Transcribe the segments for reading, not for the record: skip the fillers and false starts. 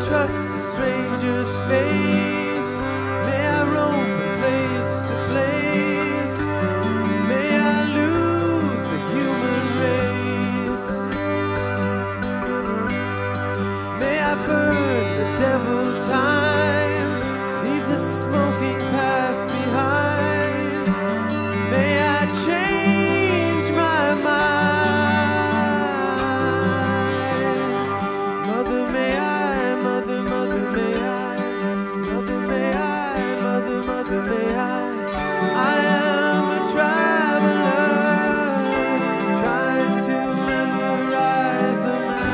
trust a stranger's face. May I roam from place to place. May I lose the human race. May I burn the devil time, leave the smoking past behind. May I change my mind. Mother, may I, mother, mother, may I, mother, may I, mother, mother, may I. I am a traveler, trying to memorize the map.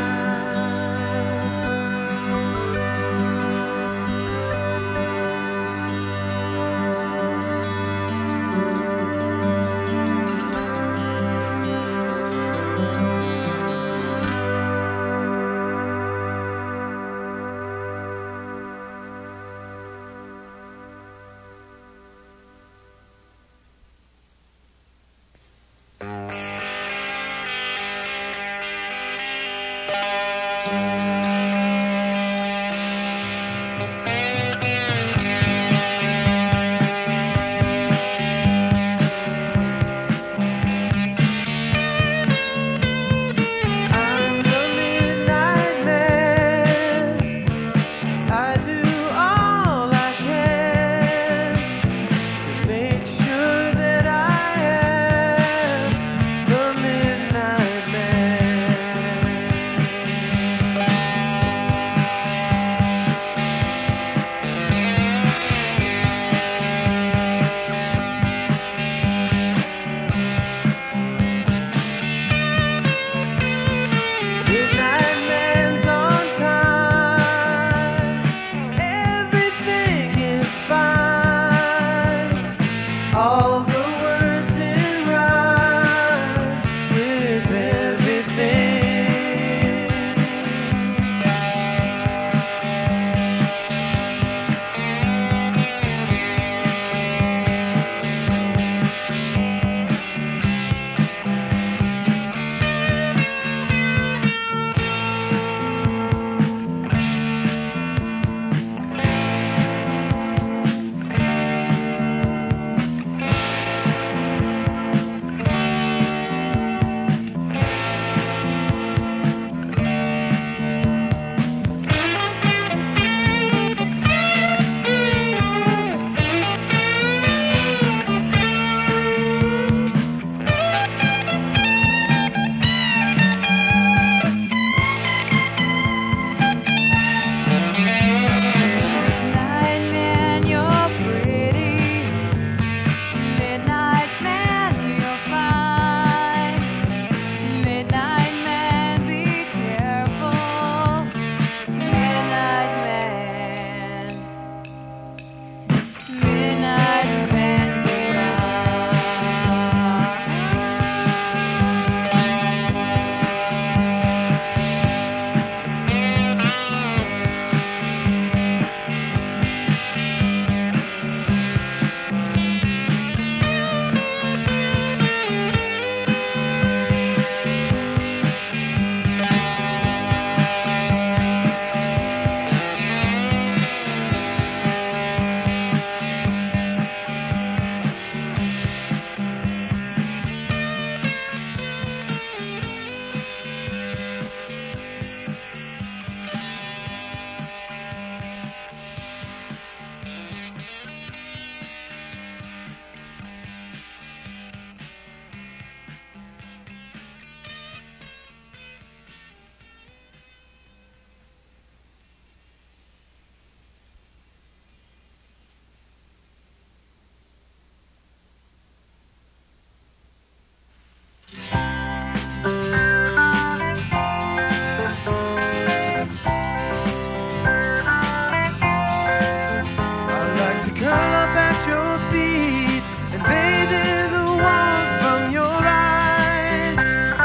I'm the midnight man. I do all I can to make sure that I am the midnight man. Midnight man's on time. Everything is fine. All the words in rhyme with everything. Midnight man, you're pretty. Midnight man, you're fine. Midnight man, be careful. Midnight man. Midnight man, I'd like to curl up at your feet and bathe in the warmth from your eyes.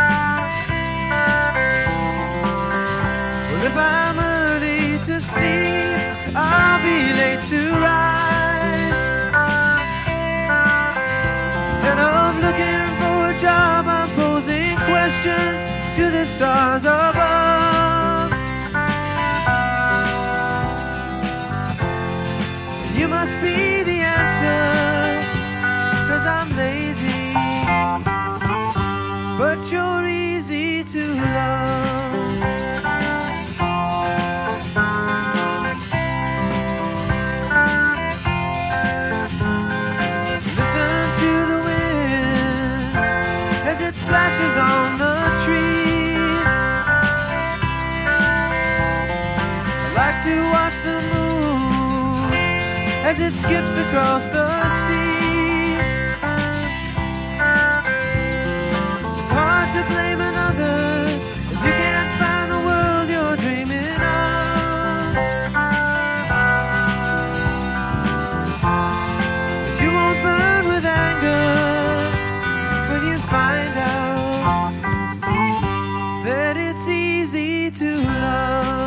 Well, if I'm early to sleep, I'll be late to rise. Instead of looking for a job, I'm posing questions to the stars above. must be the answer, 'cause I'm lazy, but you're easy to love. Listen to the wind as it splashes on the trees. I like to watch the moon as it skips across the sea. It's hard to blame another if you can't find the world you're dreaming of. But you won't burn with anger when you find out that it's easy to love.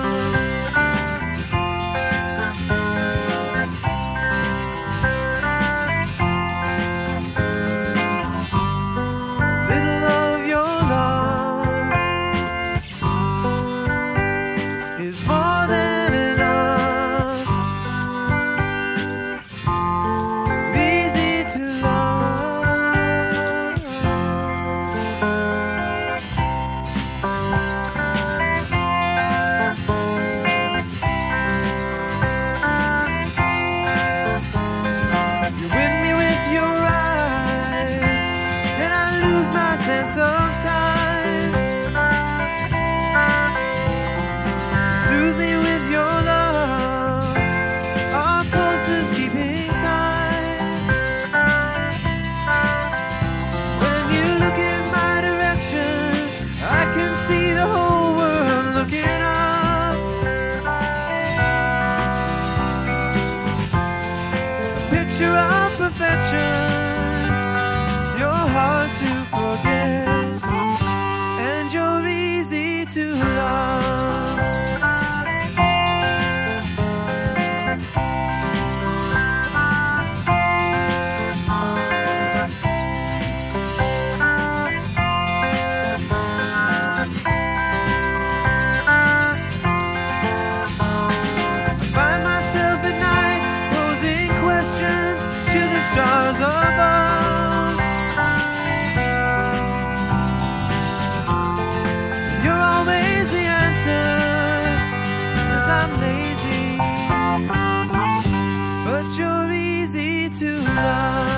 You're hard to forget, and you're easy to love. I find myself at night posing questions to the stars above. You're always the answer, 'cause I'm lazy, but you're easy to love.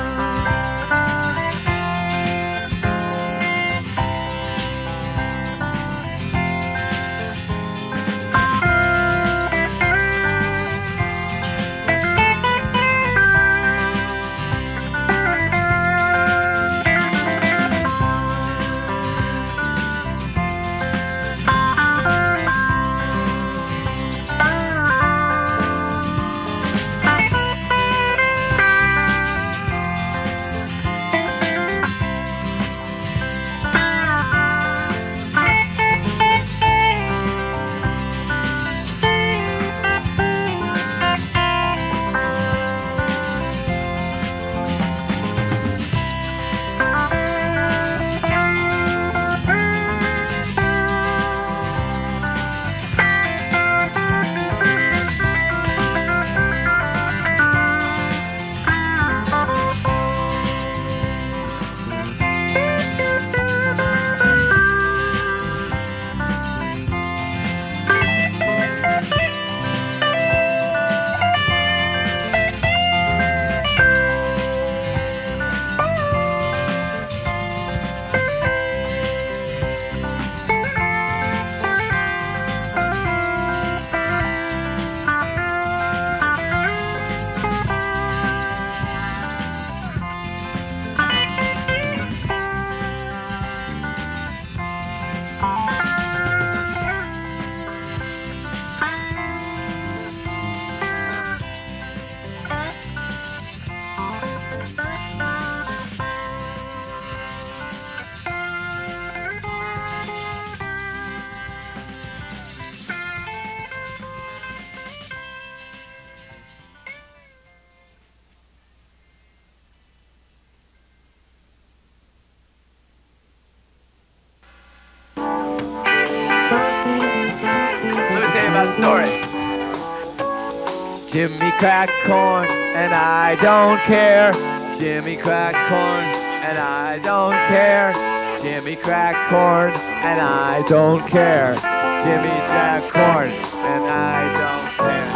Story. Jimmy cracked corn and I don't care. Jimmy cracked corn, and I don't care. Jimmy cracked corn, and I don't care. Jimmy jack corn, and I don't care.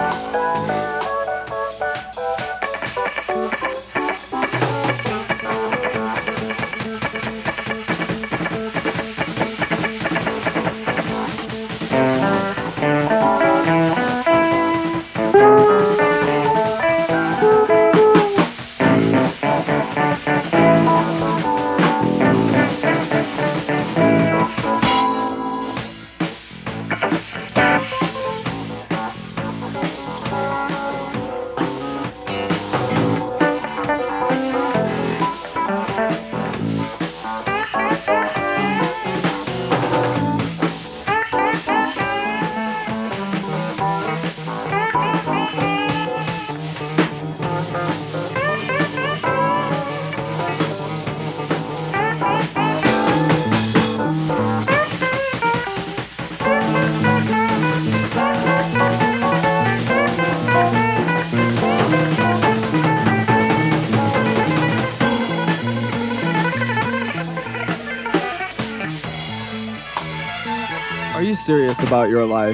Are you serious about your life?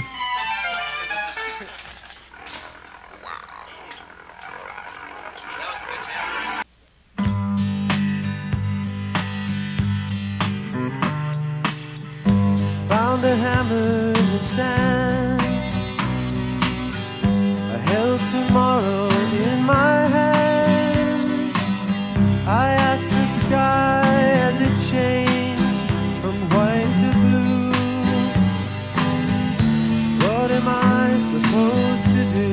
Found a hammer in the sand. I held tomorrow in my hand. I asked the sky as it changed from white to blue, what am I supposed to do?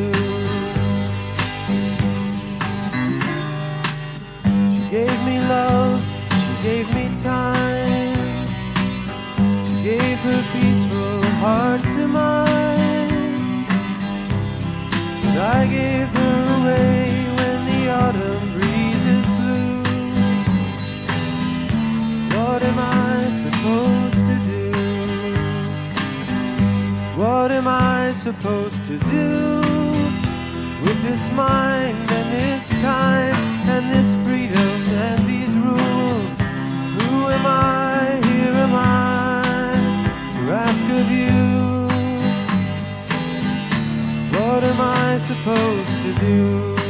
She gave me love, she gave me time, she gave her peaceful heart to mine, but I gave her away when the autumn breezes blew. What am I supposed to do? What am I supposed to do with this mind and this time and this freedom and these rules? Who am I? Here am I to ask of you. What am I supposed to do?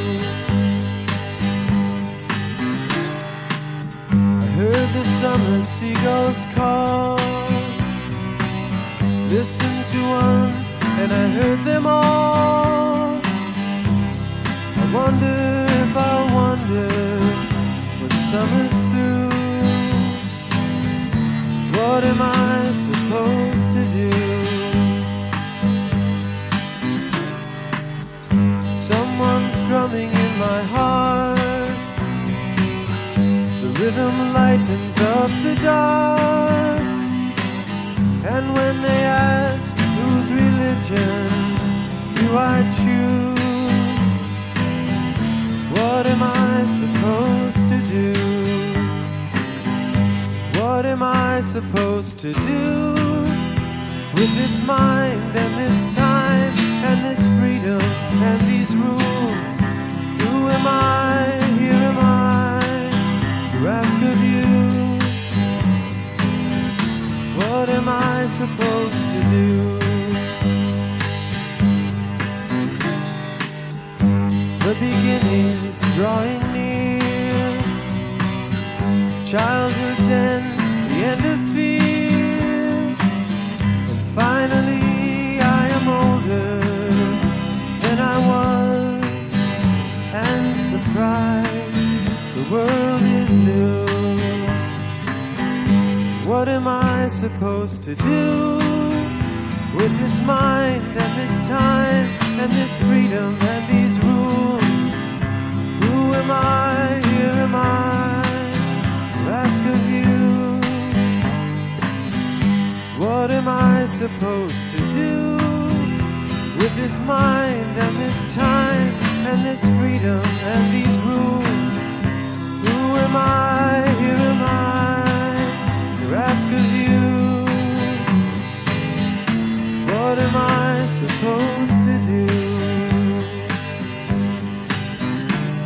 I heard the summer seagulls call, listened to one, and I heard them all. I wonder if I'll wonder when summer's through. What am I supposed to do? Someone's drumming in my heart. The rhythm lightens up the dark. And when they ask whose religion do I choose, what am I supposed to do? What am I supposed to do with this mind and this time and this freedom and these rules? Who am I? Here am I to ask of you. What am I supposed to do? The beginning's drawing near, childhood's end, the end of fear, and finally I am older than I was, and surprised the world is new. What am I supposed to do with this mind and this time and this freedom and these rules? Who am I? Here am I to ask of you. What am I supposed to do with this mind and this time and this freedom and these rules? Who am I? Here am I to ask of you. What am I supposed to do?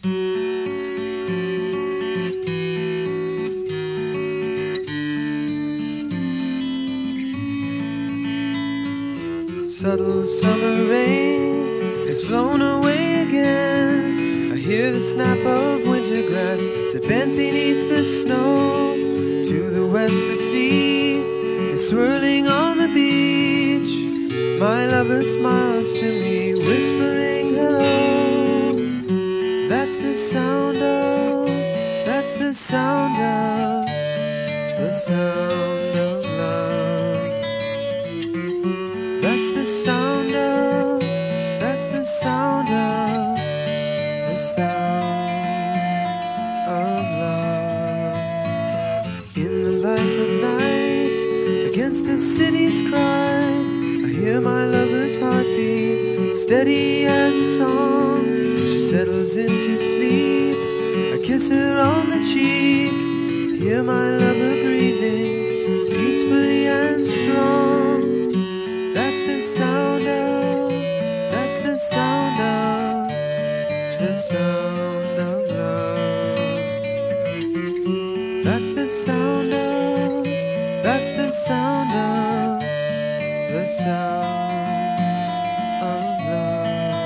Subtle summer rain has flown away again. I hear the snap of winter grass that bent beneath the snow. To the west the sea is swirling on the beach. My lover smiles to me, whispering hello. That's the sound of, that's the sound of, the sound of love. That's the sound of, that's the sound of, the sound of love. In the light of night, against the city's crime, I hear my lover's heartbeat, steady as a song. She settles into sleep, I kiss her on the cheek, hear my lover breathing, peacefully and strong. That's the sound of, that's the sound of, the sound of love. That's the sound of, that's the sound of, the sound of love.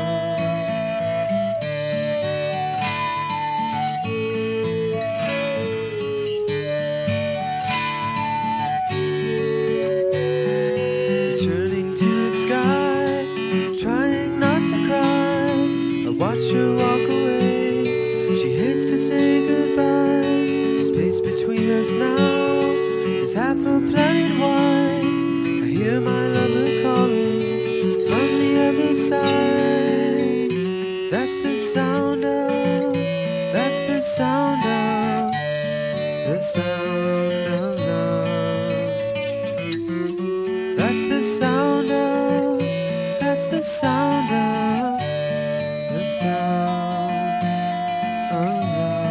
Returning to the sky, trying not to cry, I watch her walk away. She hates to say goodbye. Space between us now is half a planet wide. I hear my lover calling from the other side. That's the sound of, that's the sound of, the sound of love. That's the sound of, that's the sound of, the sound of love.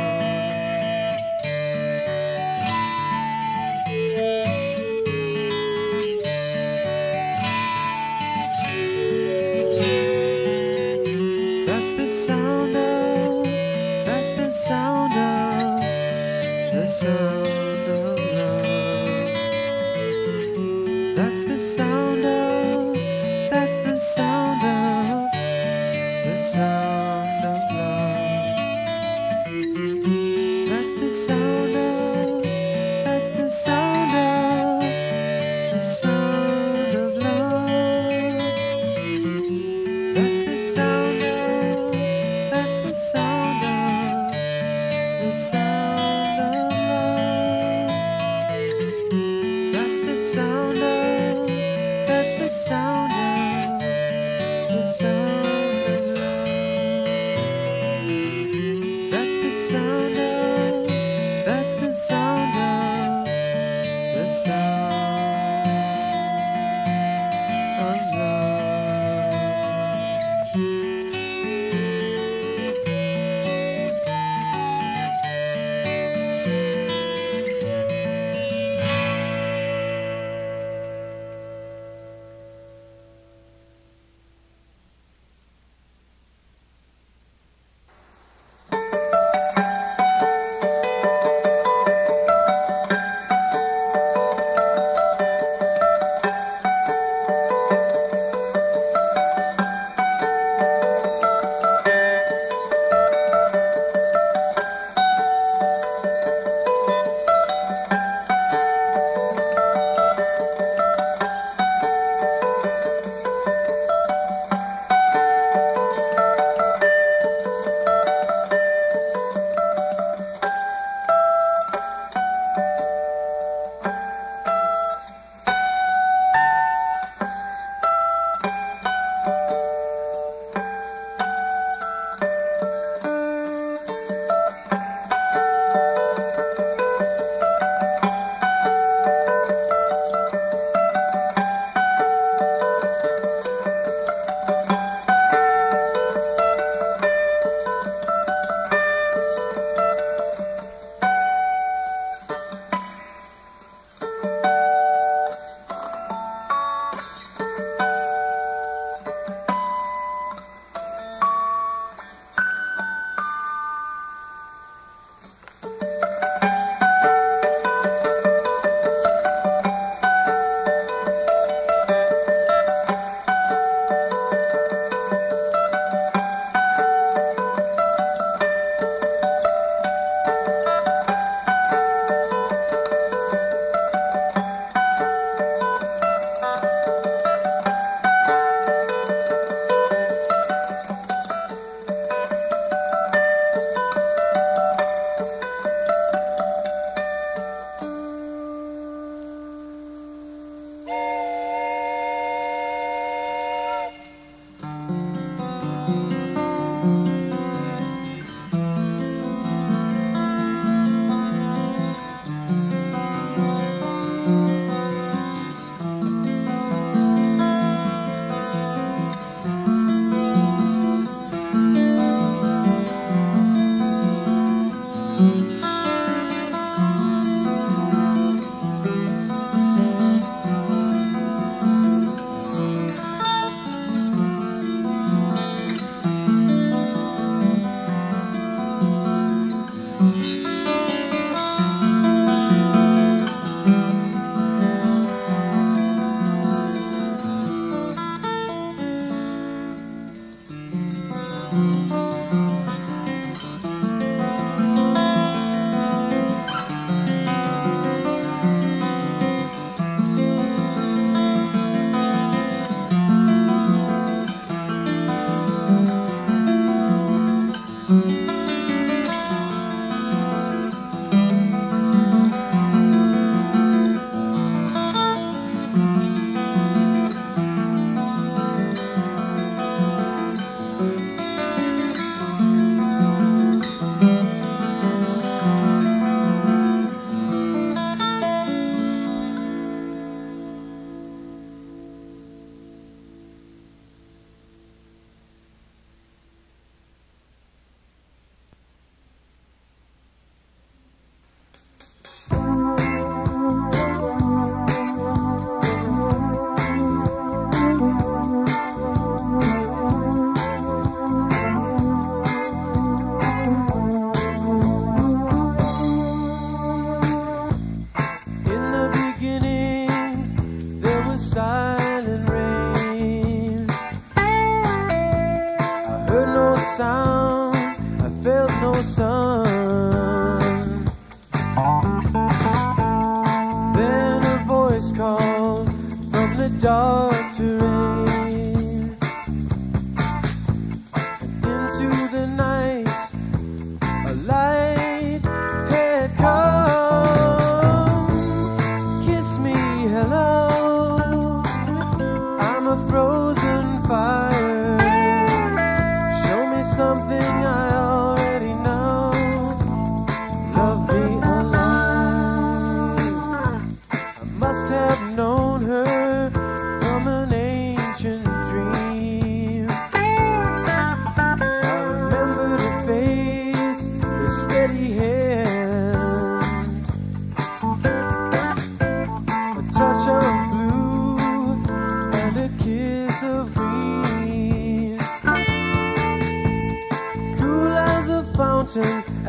That's the sound of, that's the sound of, the sound of love. That's the sound of, that's the sound of, the sound of love. That's the sound of, that's the sound of, the sound of love. That's the sound of, that's the sound of, the sound of love.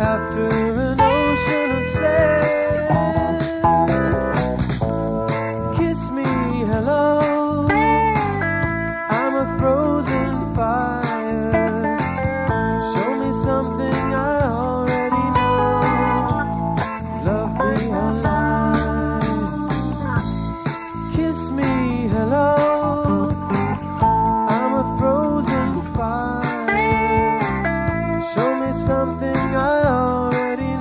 after an ocean of sand. Kiss me, hello, I'm a frozen fire. Show me something I already know. Love me alive. Kiss me, hello, I'm a frozen fire. Show me something I already know.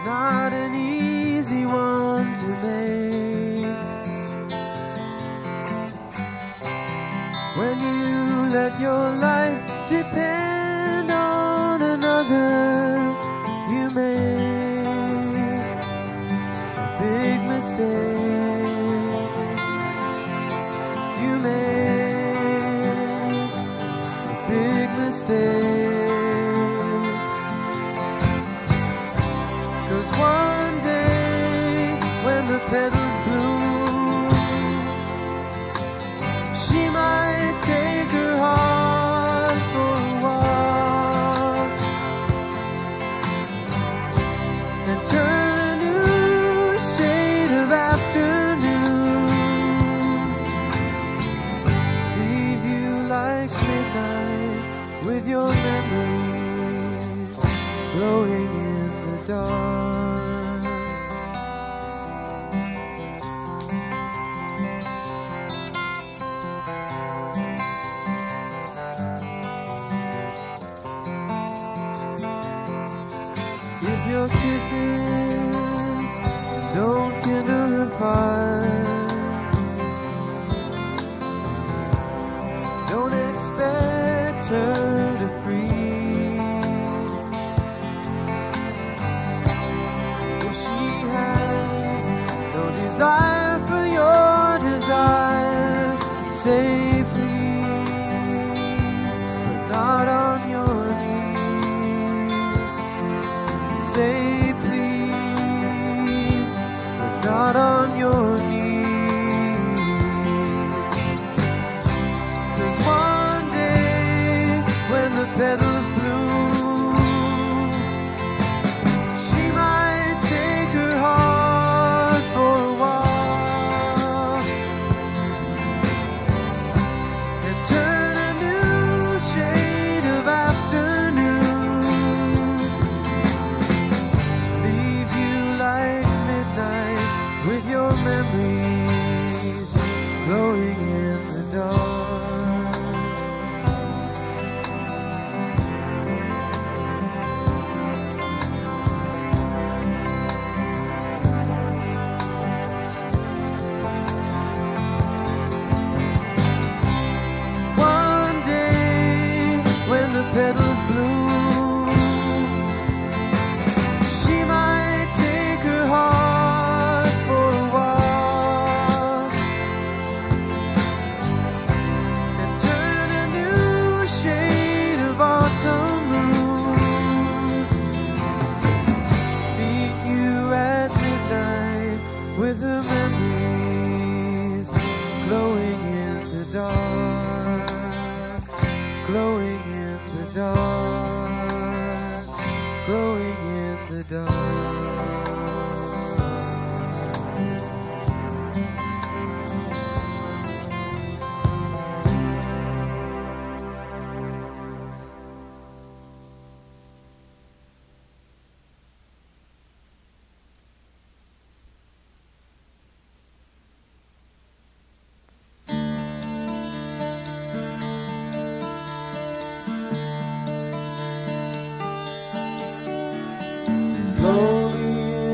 not an easy one to make. When you let your life depend on another, you make a big mistake. You make a big mistake. 'Cause one day when the petals bloom, she might take her heart for a walk and turn a new shade of afternoon, leave you like midnight with your memories glowing in the dark. If your kisses don't kindle her fire, don't expect her to freeze. If she has no desire for your desire, say please, but not on your knees. Say please, but not on your knees. 'Cause one day when the petals bloom, she might take her heart for a walk and turn a new shade of afternoon, leave you like midnight with your memories glowing in the dark. One day when the petals bloom, she might take her heart for a walk and turn a new shade of autumn moon, meet you at midnight with her memories glowing in the dark, glowing in the dark, glowing in the dark. Slowly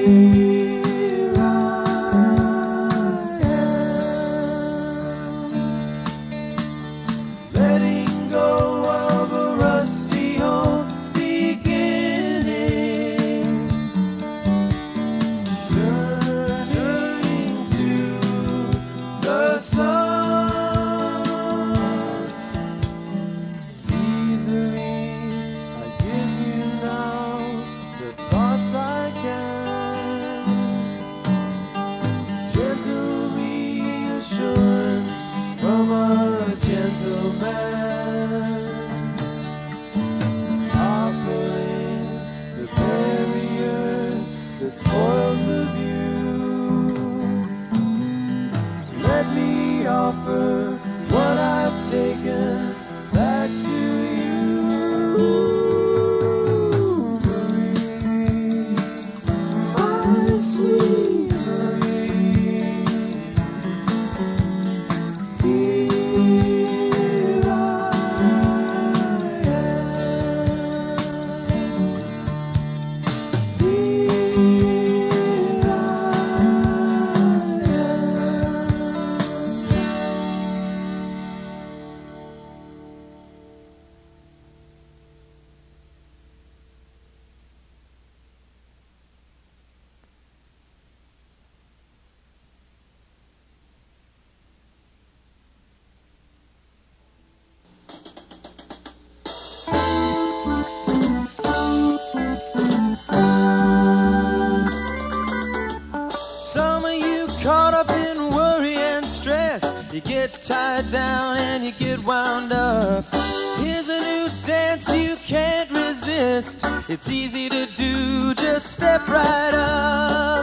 You get tied down and you get wound up. Here's a new dance you can't resist. It's easy to do, just step right up.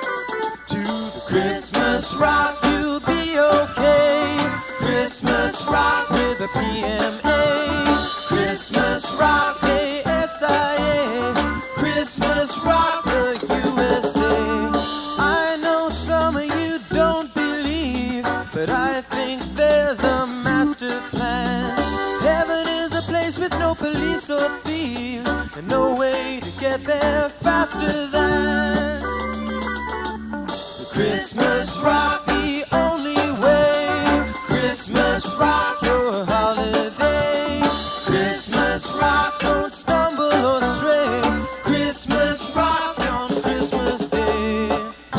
To the Christmas rock, you'll be okay. Christmas rock with a PMA. Christmas rock, ASIA. Christmas rock, the USA. I know some of you don't believe, but I think there's a master plan. Heaven is a place with no police or thieves, and no way to get there faster than the Christmas rock, the only way. Christmas rock, your holiday. Christmas rock, don't stumble or stray. Christmas rock on Christmas Day.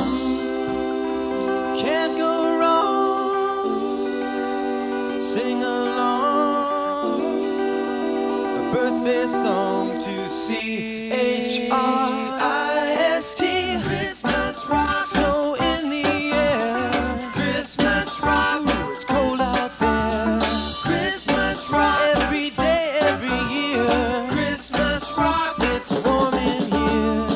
Can't go wrong, sing along. A birthday song to CHRIST. Christmas rock. Snow in the air. Christmas rock. Ooh, it's cold out there. Christmas rock. Every day, every year. Christmas rock. It's warm in here.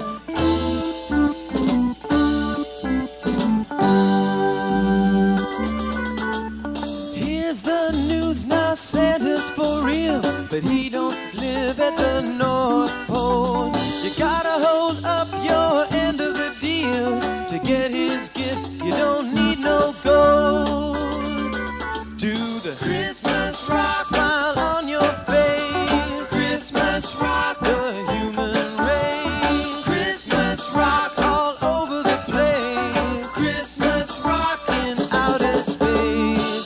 Here's the news now, Santa's for real, but he don't live at the North Pole. You gotta hold up your end of the deal to get his gifts. You don't need no gold. Do the Christmas rock, smile on your face. Christmas rock, the human race. Christmas rock, all over the place. Christmas rock in outer space.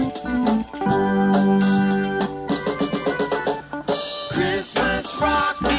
Christmas rock.